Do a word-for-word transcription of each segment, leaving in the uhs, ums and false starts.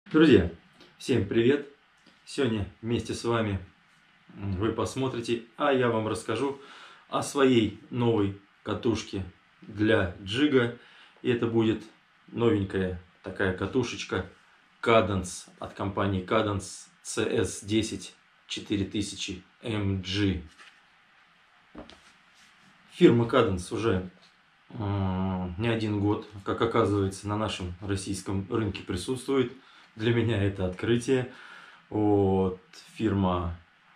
Друзья, всем привет! Сегодня вместе с вами вы посмотрите, а я вам расскажу о своей новой катушке для джига. И это будет новенькая такая катушечка Cadence от компании Cadence си эс десять четыре тысячи эм джи. Фирма Cadence уже э, не один год, как оказывается, на нашем российском рынке присутствует. Для меня это открытие. Вот, фирма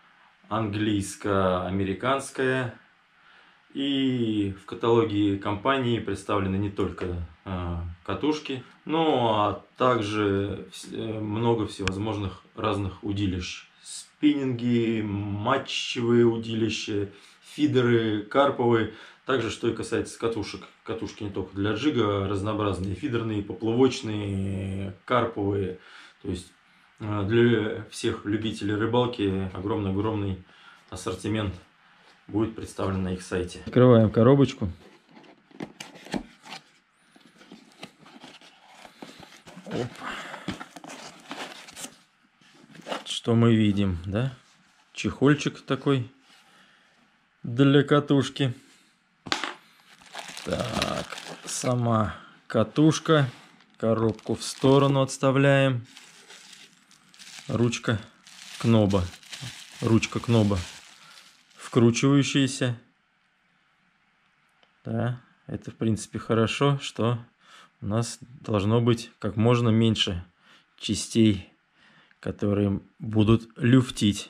английско-американская. И в каталоге компании представлены не только э, катушки, но а также много всевозможных разных удилищ. Спиннинги, матчевые удилища, фидеры, карповые. Также, что и касается катушек. Катушки не только для джига, разнообразные фидерные, поплавочные, карповые. То есть для всех любителей рыбалки огромный-огромный ассортимент будет представлен на их сайте. Открываем коробочку. Оп. Что мы видим, да? Чехольчик такой для катушки. Так, сама катушка. Коробку в сторону отставляем. Ручка кноба. Ручка кноба вкручивающаяся. Да, это в принципе хорошо, что у нас должно быть как можно меньше частей, которые будут люфтить.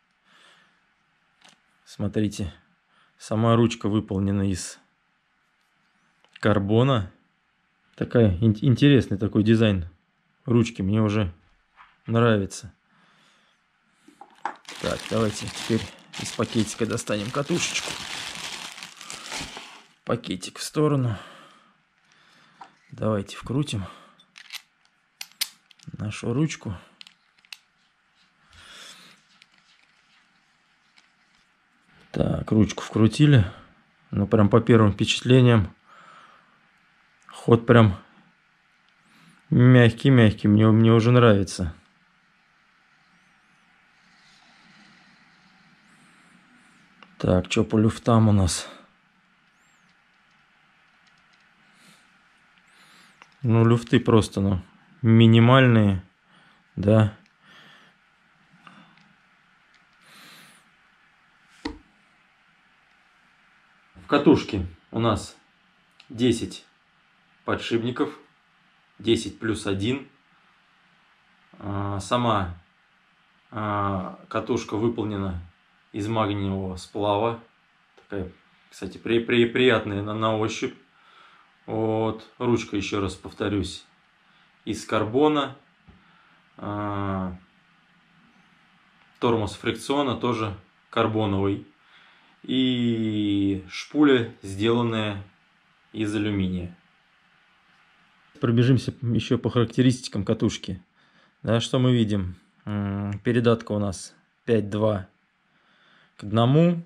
Смотрите, сама ручка выполнена из карбона. Такая интересный такой дизайн ручки, мне уже нравится. Так, давайте теперь из пакетика достанем катушечку. Пакетик в сторону. Давайте вкрутим нашу ручку. Так, ручку вкрутили. Ну, прям по первым впечатлениям ход прям мягкий-мягкий. Мне, мне уже нравится. Так, что по люфтам у нас? Ну, люфты просто, ну, минимальные, да. В катушке у нас десять подшипников, десять плюс один. Сама катушка выполнена из магниевого сплава. Такая, кстати, при, при, приятная на, на ощупь. Вот. Ручка, еще раз повторюсь, из карбона. А, тормоз фрикциона тоже карбоновый. И шпуля, сделанная из алюминия. Пробежимся еще по характеристикам катушки. Да, что мы видим? Передатка у нас пять два к одному.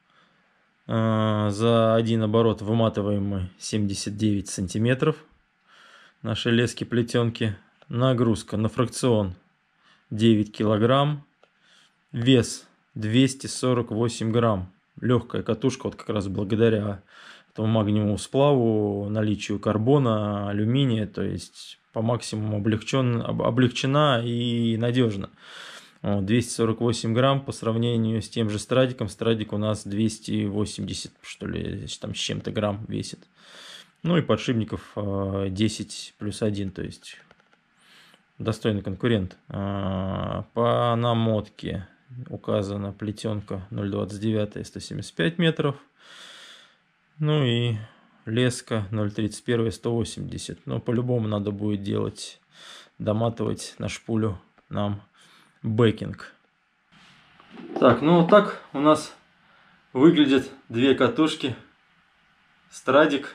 За один оборот выматываем мы семьдесят девять сантиметров нашей лески плетенки. Нагрузка на фрикцион девять килограмм. Вес двести сорок восемь грамм. Легкая катушка, вот как раз благодаря этому магниевому сплаву, наличию карбона, алюминия, то есть по максимуму облегчен, облегчена и надежна. двести сорок восемь грамм по сравнению с тем же страдиком. Страдик у нас двести восемьдесят, что ли, там с чем-то грамм весит. Ну и подшипников десять плюс один, то есть достойный конкурент. По намотке указана плетенка ноль двадцать девять сто семьдесят пять метров. Ну и леска ноль тридцать один сто восемьдесят. Но по-любому надо будет делать, доматывать на шпулю нам бэкинг. Так, ну вот так у нас выглядят две катушки. Страдик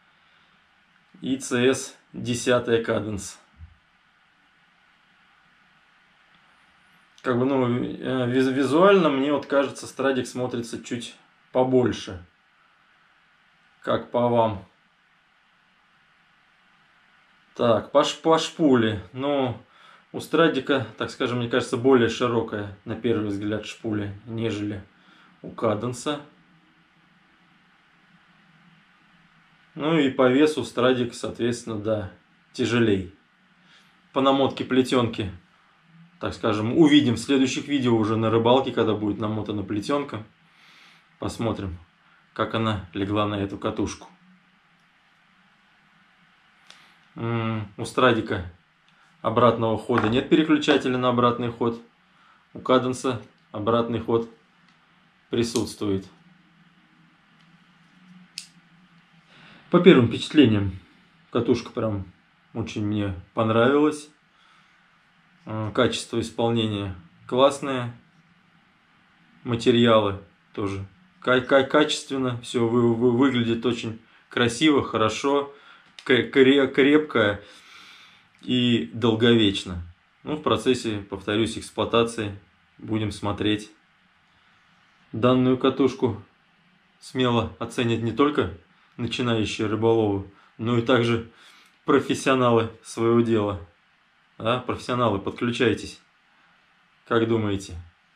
и си эс десять Cadence. Как бы, ну, визуально мне вот кажется, страдик смотрится чуть побольше. Как по вам? Так, по, по шпуле. Ну, У Страдика, так скажем, мне кажется, более широкая, на первый взгляд, шпуля, нежели у Каденса. Ну и по весу Страдик, соответственно, да, тяжелей. По намотке плетенки, так скажем, увидим в следующих видео уже на рыбалке, когда будет намотана плетенка. Посмотрим, как она легла на эту катушку. М-м, у Страдика обратного хода нет переключателя на обратный ход. У Каденса обратный ход присутствует. По первым впечатлениям, катушка прям очень мне понравилась. Качество исполнения классное. Материалы тоже качественно. Все выглядит очень красиво, хорошо, крепко и долговечно. Ну, в процессе, повторюсь, эксплуатации будем смотреть. Данную катушку смело оценят не только начинающие рыболовы, но и также профессионалы своего дела. Да, профессионалы, подключайтесь. Как думаете,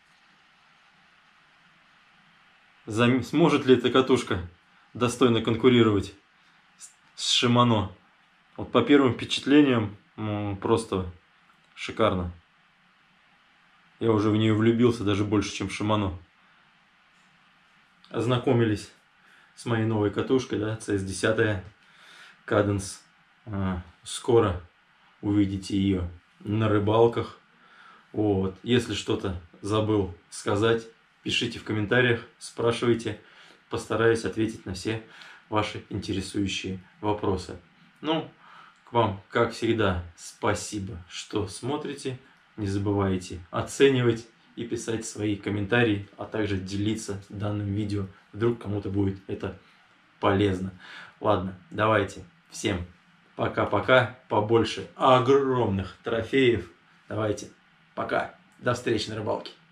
сможет ли эта катушка достойно конкурировать с Шимано? Вот по первым впечатлениям, ну, просто шикарно. Я уже в нее влюбился даже больше, чем в Шимано. Ознакомились с моей новой катушкой, да, си эс десять Cadence. А, скоро увидите ее на рыбалках. Вот. Если что-то забыл сказать, пишите в комментариях, спрашивайте. Постараюсь ответить на все ваши интересующие вопросы. Ну, к вам, как всегда, спасибо, что смотрите. Не забывайте оценивать и писать свои комментарии, а также делиться данным видео. Вдруг кому-то будет это полезно. Ладно, давайте. Всем пока-пока. Побольше огромных трофеев. Давайте. Пока. До встречи на рыбалке.